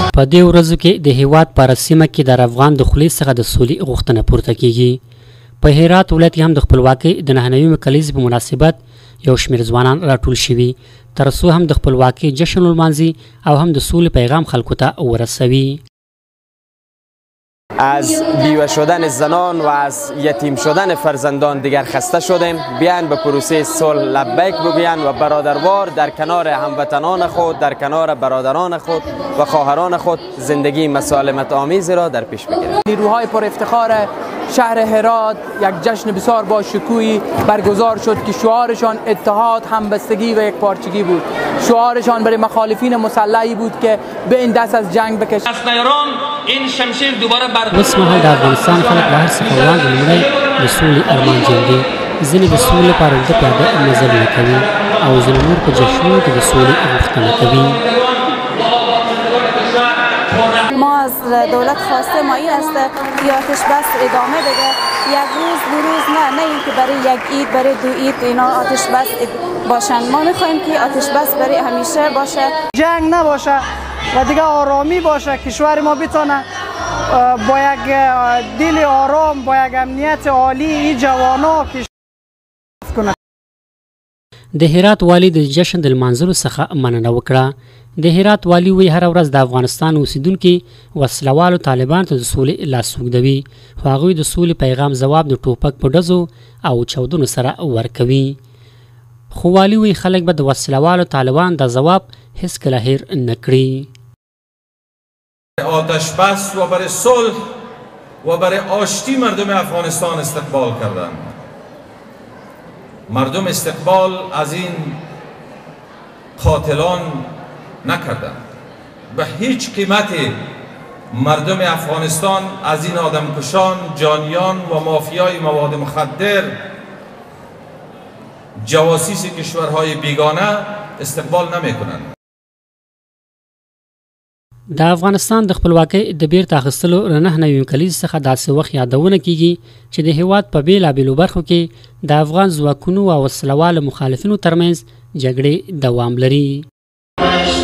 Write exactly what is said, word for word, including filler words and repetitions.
په دې ورځو کې د هیواد په هره سیمه کې د افغان د خولې څخه د سولې غوښتنه پورته کیږي. په هرات ولایت کې هم د خپلواکۍ د نهه نوي کلیزې په مناسبت یو شمېر ځوانان راټول شوي تر څو هم د خپلواکۍ جشن ولمانځي او هم د سولې پیغام خلکو ته ورسوي. از بیوه شدن زنان و از یتیم شدن فرزندان دیگر خسته شدیم. بیان به پروسه صلح لبیک بگویند و برادروار در کنار هموطنان خود، در کنار برادران خود و خواهران خود زندگی مسالمت آمیز را در پیش بگیرند. نیروهای پر افتخار شهر هرات یک جشن بسیار با شکوهی برگزار شد که شعارشان اتحاد، همبستگی و یکپارچگی بود. شعارشان برای مخالفین مسلحی بود که به این دست از جنگ بکشند. این شمشیر دوباره بر اوس مهال د افغانستان خلک له هر څه په وړاندې لومړی د سولې ارمانجن دي. ځینې د سولې لپاره اوږده پیاده مزلونه کوي او ځینې نور په جشنونو کې د سولې غوښتنه کوي. ما از دولت خواسته ما این است که آتش بس ادامه بده، یک روز دو روز نه نه اینکه برای یک عید برای دو عید اینا آتش بس باشن. ما میخوایم که آتش بس برای همیشه باشه، جنگ نباشه و دیگه آرامی باشه. کشور ما بتونه با یک دل آرام با یک امنیت عالی این جوانا کنه. د هرات والی د جشن د لمانځلو څخه مننه وکړه. د هرات والی وی هر ورځ د افغانستان اوسیدونکي وسلوالو طالبان ته د سولې لاس اوږدوي، خو هغوی د سولې پیغام ځواب د ټوپک په ډزو او چاودنو سره ورکوي. خو والی وی خلک به د وسلوالو طالبان د ځواب هیڅکله هیر نه کړي. آتش بس و برای صلح و برای آشتی مردم افغانستان استقبال کردند. مردم استقبال از این قاتلان نکردند. به هیچ قیمتی مردم افغانستان از این آدمکشان، جانیان و مافیای مواد مخدر، جواسیس کشورهای بیگانه استقبال نمی کنند. د افغانستان د خپلواکۍ د بیرته اخیستلو له نهه نوي کلیزې څخه داسې وخت یادونه کیږي چې د هیواد په بېلابېلو برخو کې د افغان ځواکونو او وسلوالو مخالفینو ترمنځ جګړې دوام لري.